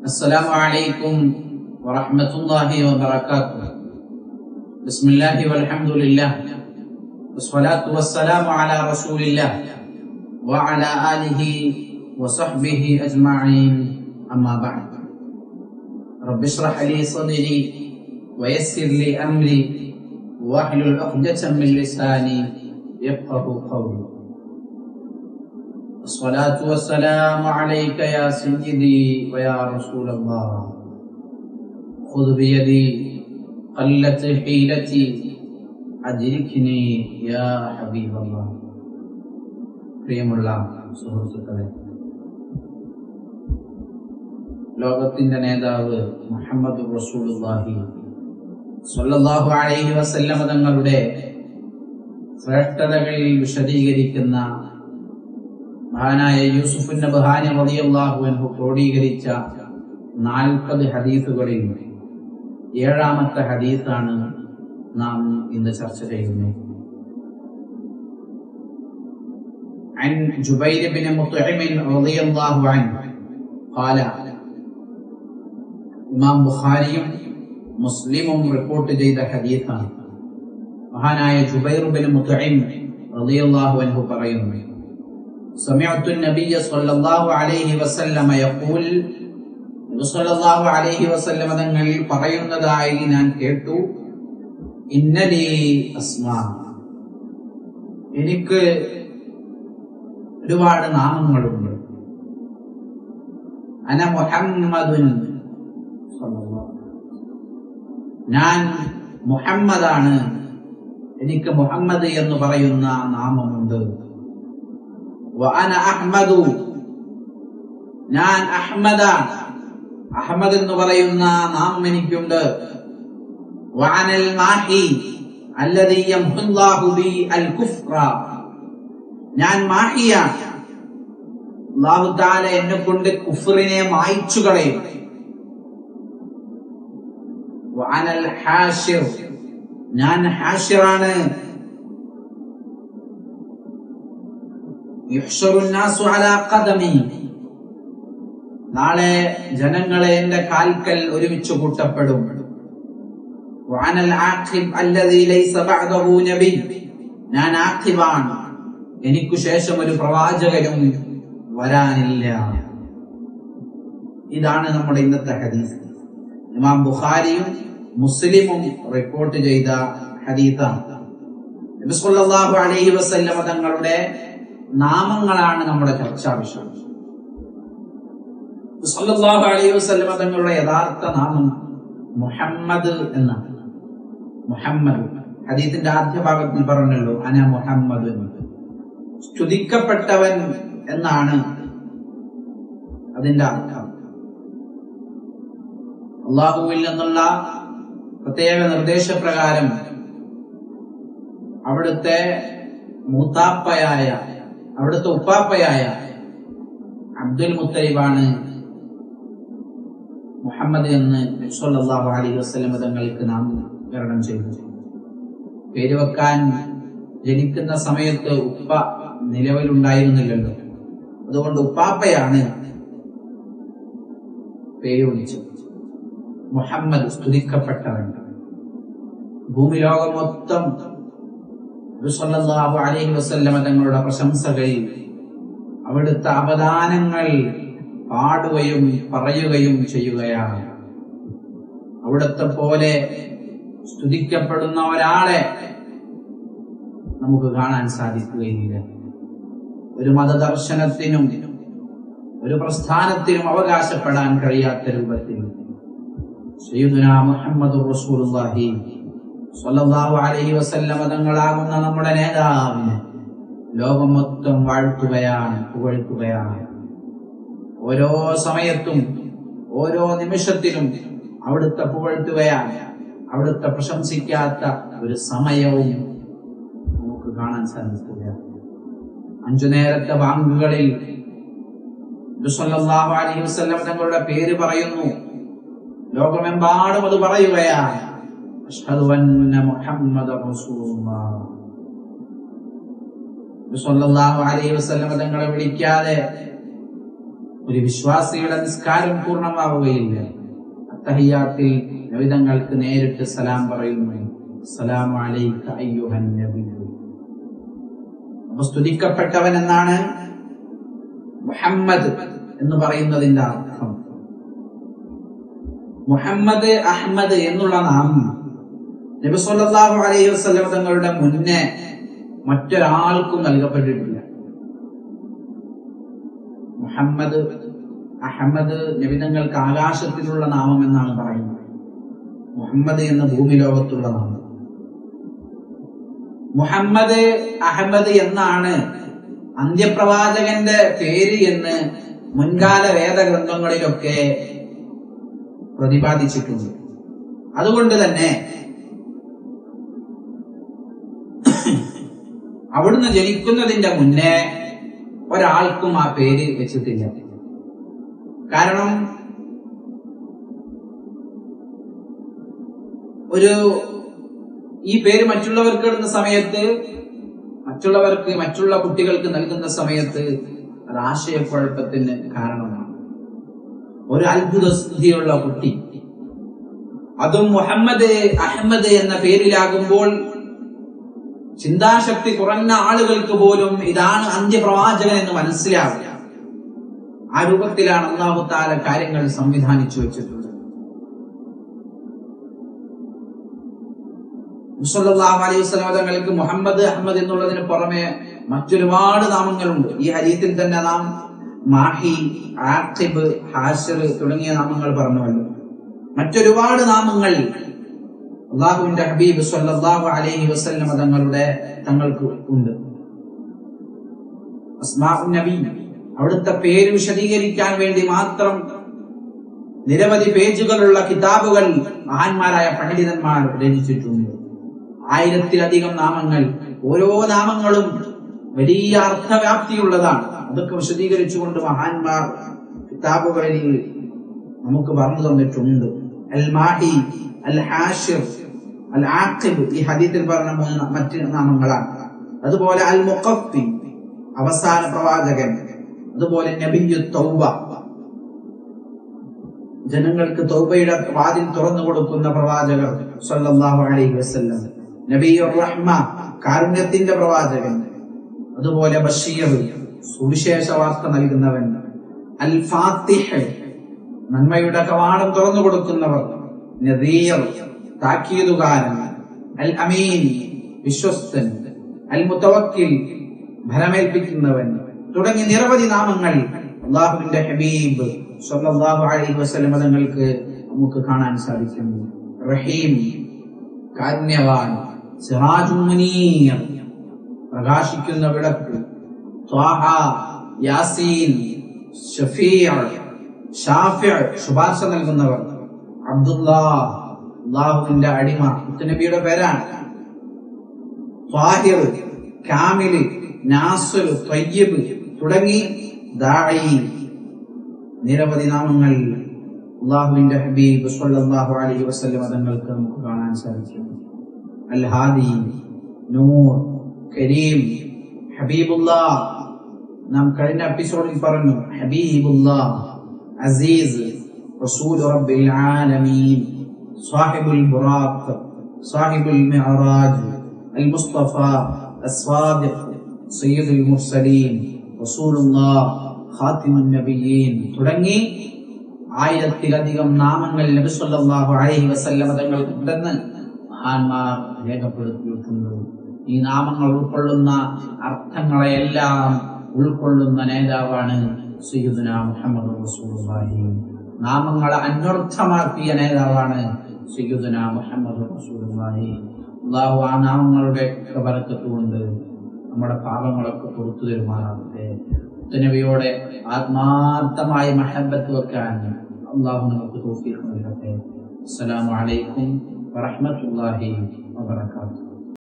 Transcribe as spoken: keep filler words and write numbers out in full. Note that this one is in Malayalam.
السلام عليكم ورحمة الله وبركاته. بسم الله والحمد لله والصلاة والسلام على رسول الله وعلى آله وصحبه أجمعين. أما بعد، رب اشرح لي صدري ويسر لي أمري واحلل عقدة من لساني يفقه قولي. الصلاة والسلام عليك يا سيدي ويا رسول الله، خذ بيدي قلت حيلتي أدركني يا حبيب الله. പ്രിയമുള്ള സുഹൃത്തുക്കളെ, ലോകത്തിന്റെ നേതാവ് മുഹമ്മദ് റസൂലുള്ളാഹി സ്വല്ലല്ലാഹു അലൈഹി വസല്ലം തങ്ങളുടെ ശ്രേഷ്ഠതകൾ വിശദീകരിക്കുന്ന മഹാനായ യൂസുഫ് നബ്ഹാനി റളിയല്ലാഹു അൻഹു ക്രോഡീകരിച്ച നാൽപ്പത് ഹദീസുകളിൽ ഏഴാമത്തെ ഹദീസാണ് നാം ഇന്ന് ചർച്ച ചെയ്യുന്നത്. عن جبير بن مطعم رضي الله عنه قال ഇമാം ബുഖാരിയും മുസ്ലിമും റിപ്പോർട്ട് ചെയ്ത ഹദീസാണ്. മഹാനായ ജുബൈർ ബിൻ മുത്ഇം റളിയല്ലാഹു അൻഹു പറയുന്നു, سمعت النبي صلى الله عليه وسلم يقول നബി സല്ലല്ലാഹു അലൈഹി വസല്ലം തങ്ങൾ പറയുന്നതായി ഞാൻ കേട്ടു, ഇന്നലി അസ്മാ, എനിക്ക് ഒരുപാട് നാമങ്ങളുണ്ട്. അന മുഹമ്മദുൻ, ഞാൻ മുഹമ്മദാണ്, എനിക്ക് മുഹമ്മദ് എന്ന് പറയുന്ന നാമമുണ്ട്. വഅന അഹ്മദു, ഞാൻ അഹ്മദാണ്, അഹ്മദ് എന്ന് പറയുന്ന നാമം എനിക്കുണ്ട്. വഅനൽ മാഹി അല്ലദീ യംഹുല്ലാഹു ബി അൽ കുഫ്ര, ഞാൻ മാഹിയാണ്, അല്ലാഹു തആല എന്നെ കൊണ്ട് കുഫ്റിനെ മായ്ച്ചു കളയും. വഅനൽ ഹാശിർ, ഞാൻ ഹാശിറാണ്. യുഹ്ശറു നാസു അലാ ഖദമി, നാളെ ജനങ്ങളെ എന്റെ കാൽക്കൽ ഒരുമിച്ച് കൂട്ടപ്പെടും. വഅനൽ ആഖിബ് അല്ലദീ ലൈസ ബഅദഹു നബി, ഞാൻ ആഖിബാണ്, എനിക്കു ശേഷം ഒരു പ്രവാചകനും വരാനില്ല. ഇതാണ് നമ്മുടെ ഇന്നത്തെ ഹദീസ്. ഇമാം ബുഖാരിയും മുസ്ലിമും റിപ്പോർട്ട് ചെയ്ത ഹദീസാണ്. നബി സല്ലല്ലാഹു അലൈഹി വസല്ലം തങ്ങളുടെ നാമങ്ങളാണ് നമ്മുടെ ചർച്ചാ വിഷയം. നബി സല്ലല്ലാഹു അലൈഹി വസല്ലം തങ്ങളുടെ യഥാർത്ഥ നാമം മുഹമ്മദ് എന്നാണ്. മുഹമ്മദ് ഹദീസിന്റെ ആദ്യ ഭാഗത്തിൽ പറഞ്ഞല്ലോ, അന മുഹമ്മദ്, സ്തുതിക്കപ്പെട്ടവൻ എന്നാണ് അതിന്റെ അർത്ഥം. അല്ലാഹുവിൽ നിന്നുള്ള പ്രത്യേക നിർദ്ദേശപ്രകാരം അവിടുത്തെ മൂത്താപ്പയായ, അവിടുത്തെ ഉപ്പാപ്പയായ അബ്ദുൽ മുത്തലിബാണ് മുഹമ്മദ് എന്ന് നബി സല്ലല്ലാഹു അലൈഹി വസല്ലം തങ്ങൾക്ക് നാമകരണം ചെയ്തു. പേര് വെക്കാൻ ജനിക്കുന്ന സമയത്ത് ഉപ്പ നിലവിലുണ്ടായിരുന്നില്ലല്ലോ, അതുകൊണ്ട് ഉപ്പാപ്പയാണ് പേര് വിളിച്ചത്. മുഹമ്മദ്, സ്തുതിക്കപ്പെട്ടവൻ. ഭൂമി ലോകം മൊത്തം നബി സല്ലല്ലാഹു അലൈഹി വസല്ലം തങ്ങളുടെ പ്രശംസകൾ, അവിടുത്തെ അവദാനങ്ങൾ പാടുകയും പറയുകയും ചെയ്യുകയാണ്. അവിടുത്തെ പോലെ സ്തുതിക്കപ്പെടുന്ന ഒരാളെ നമുക്ക് കാണാൻ സാധിക്കുകയില്ല. ഒരു മതദർശനത്തിനും ഒരു പ്രസ്ഥാനത്തിനും അവകാശപ്പെടാൻ കഴിയാത്ത രൂപത്തിൽ സയ്യിദുനാ മുഹമ്മദുർ റസൂലുള്ളാഹി സ്വല്ലല്ലാഹു അലൈഹി വസല്ലം തങ്ങളാകുന്ന നമ്മുടെ നേതാവിനെ ലോകം മൊത്തം വാഴ്ത്തുകയാണ്, പുകഴ്ത്തുകയാണ്. ഓരോ സമയത്തും ഓരോ നിമിഷത്തിലും അവിടുത്തെ പുകഴ്ത്തുകയാണ്. അവിടുത്തെ പ്രശംസിക്കാത്ത ഒരു സമയവും നമുക്ക് കാണാൻ സാധിക്കുക. അഞ്ചു നേരത്തെ ബാങ്കുകളിൽ നബി സല്ലല്ലാഹു അലൈഹി വസല്ലം തങ്ങളുടെ പേര് പറയുന്നു. ലോകമെമ്പാടും അത് പറയുകയാണ്, അഷ്ഹദു അന്ന മുഹമ്മദർ റസൂലുള്ളാഹ്. നബി സല്ലല്ലാഹു അലൈഹി വസല്ലം തങ്ങളെ വിളിക്കാതെ ഒരു വിശ്വാസിയുടെ നിസ്കാരം പൂർണ്ണമാവുകയില്ല. അത്തഹിയ്യാത്തിൽ നബി തങ്ങൾക്ക് നേരിട്ട് സലാം പറയുന്നു, അസ്സലാമു അലൈക അയ്യുഹൻ നബിയ്യു. അപ്പോൾ സ്തുതിക്കപ്പെട്ടവൻ എന്നാണ് മുഹമ്മദ് എന്ന് പറയുന്നതിന്റെ അർത്ഥം. മുഹമ്മദ് അഹ്മദ് എന്നുള്ള നാമം നബി സല്ലല്ലാഹു അലൈഹി വസല്ലം തങ്ങളുടെ മുന്നേ മറ്റൊരാൾക്കും നൽകപ്പെട്ടിട്ടില്ല. മുഹമ്മദ് അഹമ്മദ് നബി തങ്ങൾക്ക് ആകാശത്തിലുള്ള നാമം എന്നാണ് പറയുന്നത്. മുഹമ്മദ് എന്ന ഭൂമി ലോകത്തുള്ള നാമം. മുഹമ്മദ് അഹമ്മദ് എന്നാണ് അന്ത്യപ്രവാചകന്റെ പേര് എന്ന് മുൻകാല വേദഗ്രന്ഥങ്ങളിലൊക്കെ പ്രതിപാദിച്ചിട്ടുണ്ട്. അതുകൊണ്ട് തന്നെ അവിടുന്ന് ജനിക്കുന്നതിന്റെ മുന്നേ ഒരാൾക്കും ആ പേര് വെച്ചിട്ടില്ല. കാരണം ഒരു ഈ പേര് മറ്റുള്ളവർക്ക് ഇടുന്ന സമയത്ത്, മറ്റുള്ളവർക്ക് മറ്റുള്ള കുട്ടികൾക്ക് നൽകുന്ന സമയത്ത് അത് ആശയക്കുഴപ്പത്തിന് കാരണമാണ്. ഒരു അത്ഭുത സിദ്ധിയുള്ള കുട്ടി, അതും മുഹമ്മദ് അഹമ്മദ് എന്ന പേരിലാകുമ്പോൾ ചിന്താശക്തി കുറഞ്ഞ ആളുകൾക്ക് പോലും ഇതാണ് അന്ത്യപ്രവാചകൻ എന്ന് മനസ്സിലാവുക. ആ രൂപത്തിലാണ് അല്ലാഹു തആല കാര്യങ്ങൾ സംവിധാനിച്ചു വെച്ചിട്ടുള്ളത്. സല്ലല്ലാഹു അലൈഹി വസല്ലം തങ്ങൾക്ക് മുഹമ്മദ് അഹമ്മദ് എന്നുള്ളതിന് പുറമെ മറ്റൊരുപാട് നാമങ്ങളുണ്ട്. ഈ ഹദീസിൽ തന്നെ നാം മാഹി, ആഖിബ്, ഹാശിർ തുടങ്ങിയ നാമങ്ങൾ പറഞ്ഞുവല്ലോ. മറ്റൊരുപാട് നാമങ്ങൾ അല്ലാഹുവിന്റെ ഹബീബ് സല്ലല്ലാഹു അലൈഹി വസല്ലം തങ്ങളുടെ തങ്ങൾക്ക് ഉണ്ട്. അസ്മാഉൻ നബി, അവിടുത്തെ പേര് വിശദീകരിക്കാൻ വേണ്ടി മാത്രം നിരവധി പേജുകളുള്ള കിതാബുകൾ മഹാന്മാരായ പണ്ഡിതന്മാർ രചിച്ചിട്ടുണ്ട്. ആയിരത്തിലധികം നാമങ്ങൾ. ഓരോ നാമങ്ങളും വലിയ അർത്ഥവ്യാപ്തിയുള്ളതാണ്. അതൊക്കെ വിശദീകരിച്ചുകൊണ്ട് മഹാന്മാർ കിതാബുകളിൽ നമുക്ക് പറഞ്ഞു തന്നിട്ടുണ്ട്. അൽ മാഹി, അൽ ഹാഷിർ, അൽ ആഖിബ് ഈ ഹദീസിൽ പറഞ്ഞ മൂന്ന് മറ്റ് നാമങ്ങളാണ്. അതുപോലെ അൽ മുഖഫി, അവസാന പ്രവാചകൻ. അതുപോലെ നബിയ്യു തൗബ, ജനങ്ങൾക്ക് തൗബയുടെ വാതിൽ തുറന്നു കൊടുക്കുന്ന പ്രവാചകർ സല്ലല്ലാഹു അലൈഹി വസല്ലം. നബിയ്യുർ റഹ്മ, കാരുണ്യത്തിന്റെ പ്രവാചകൻ. അതുപോലെ ബഷീർ, സുവിശേഷ വാർത്ത നൽകുന്നവൻ. അൽ ഫാത്തിഹ്, നന്മയുടെ കവാടം തുറന്നു കൊടുക്കുന്നവർ. നദീർ, താക്കീതുകാരൻ. അൽ അമീൻ, വിശ്വസ്തൻ. അൽ മുതവക്കിൽ, ഭരമേൽപ്പിക്കുന്നവൻ തുടങ്ങി നിരവധി നാമങ്ങൾ അല്ലാഹുവിന്റെ ഹബീബ് സല്ലല്ലാഹു അലൈഹി വസല്ലം തങ്ങൾക്ക് നമുക്ക് കാണാൻ സാധിക്കും. റഹീം, കാരുണ്യവാൻ. സിറാജുൻ മുനീർ, പ്രകാശിക്കുന്ന വിളക്ക്. ത്വാഹ, യാസീൻ, ഷഫീഅ്, ഷാഫിഅ്, ശുപാർശ നൽകുന്നവർ. അബ്ദുല്ലാഹ്, അല്ലാഹുവിന്റെ അടിമ, നബിയുടെ പേരാണ്. ത്വാഹിർ, കാമിൽ, നാസിർ, ത്വയ്യിബ് തുടങ്ങി ദാഇ, നിരവധി നാമങ്ങൾ അല്ലാഹുവിന്റെ ഹബീബ് സല്ലല്ലാഹു അലൈഹി വസല്ലം തങ്ങൾക്ക് നമുക്ക് കാണാൻ സാധിക്കും. അൽ ഹാദി, നൂർ, കരീം, ഹബീബുല്ലാഹ്. നാം കഴിഞ്ഞ എപ്പിസോഡിൽ പറഞ്ഞു ഹബീബുല്ലാഹ്, അസീസ്, റസൂൽ റബ്ബിൽ ആലമീൻ, സാഹിബുൽ ബുറാഖ്, സാഹിബുൽ മിഅറാജ്, അൽ മുസ്തഫ, അസ്വാദിഖ്, സയ്യിദുൽ മുർസലീൻ, റസൂലുള്ളാഹ്, ഖാതിമുൻ നബിയ്യീൻ തുടങ്ങി ആയിരത്തിലധികം നാമങ്ങൾ നബി സല്ലല്ലാഹു അലൈഹി വസല്ലം തങ്ങൾക്ക് ഉണ്ടെന്ന് മഹാന്മാർ രേഖപ്പെടുത്തിയിട്ടുണ്ട്. ഈ നാമങ്ങൾ ഉൾക്കൊള്ളുന്ന അർത്ഥങ്ങളെയെല്ലാം ഉൾക്കൊള്ളുന്ന നേതാവാണ് സയ്യിദുനാ മുഹമ്മദ് റസൂലുള്ളാഹി. നാമങ്ങളെ അന്വർത്ഥമാക്കിയ നേതാവാണ് സയ്യിദുനാ മുഹമ്മദ് റസൂലുള്ളാഹി. അല്ലാഹു ആ നാമങ്ങളുടെ ബറക്കത്ത് കൊണ്ട് നമ്മുടെ പാപങ്ങളൊക്കെ പുറത്തു തരുമാറാകട്ടെ. നബിയോടെ ആത്മാർത്ഥമായി മഹബ്ബത്ത് വെക്കാൻ അല്ലാഹു നമുക്ക് തൗഫീഖ് നൽകട്ടെ. അസ്സലാമു അലൈക്കും വറഹ്മത്തുള്ളാഹി വബറകാതുഹു.